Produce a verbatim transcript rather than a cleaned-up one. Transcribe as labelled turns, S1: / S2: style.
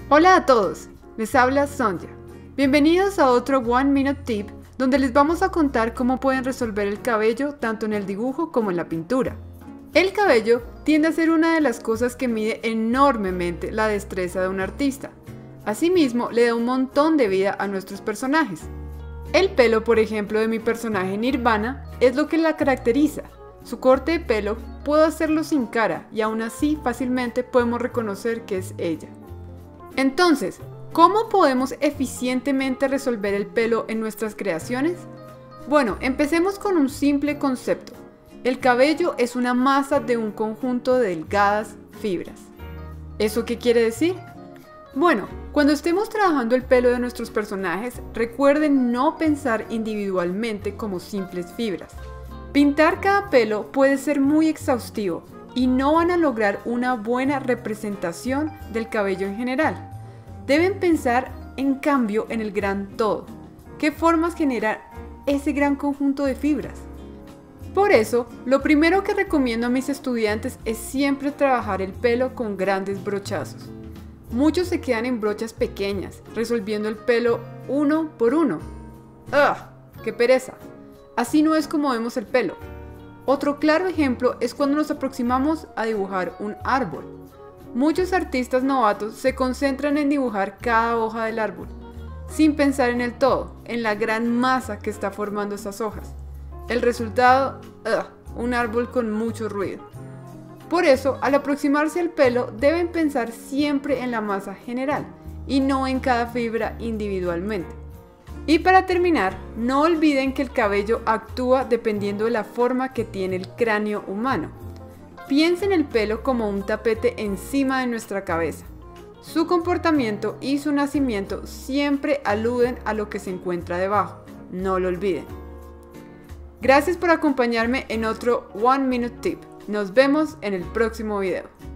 S1: Hola a todos, les habla Sonja. Bienvenidos a otro One Minute Tip donde les vamos a contar cómo pueden resolver el cabello tanto en el dibujo como en la pintura. El cabello tiende a ser una de las cosas que mide enormemente la destreza de un artista. Asimismo, le da un montón de vida a nuestros personajes. El pelo, por ejemplo, de mi personaje Nirvana es lo que la caracteriza. Su corte de pelo puedo hacerlo sin cara y aún así fácilmente podemos reconocer que es ella. Entonces, ¿cómo podemos eficientemente resolver el pelo en nuestras creaciones? Bueno, empecemos con un simple concepto. El cabello es una masa de un conjunto de delgadas fibras. ¿Eso qué quiere decir? Bueno, cuando estemos trabajando el pelo de nuestros personajes, recuerden no pensar individualmente como simples fibras. Pintar cada pelo puede ser muy exhaustivo y no van a lograr una buena representación del cabello en general. Deben pensar, en cambio, en el gran todo. ¿Qué formas generar ese gran conjunto de fibras? Por eso, lo primero que recomiendo a mis estudiantes es siempre trabajar el pelo con grandes brochazos. Muchos se quedan en brochas pequeñas, resolviendo el pelo uno por uno. ¡Ugh! ¡Qué pereza! Así no es como vemos el pelo. Otro claro ejemplo es cuando nos aproximamos a dibujar un árbol. Muchos artistas novatos se concentran en dibujar cada hoja del árbol, sin pensar en el todo, en la gran masa que está formando esas hojas. El resultado, ugh, un árbol con mucho ruido. Por eso, al aproximarse al pelo, deben pensar siempre en la masa general y no en cada fibra individualmente. Y para terminar, no olviden que el cabello actúa dependiendo de la forma que tiene el cráneo humano. Piensen el pelo como un tapete encima de nuestra cabeza. Su comportamiento y su nacimiento siempre aluden a lo que se encuentra debajo. No lo olviden. Gracias por acompañarme en otro One Minute Tip. Nos vemos en el próximo video.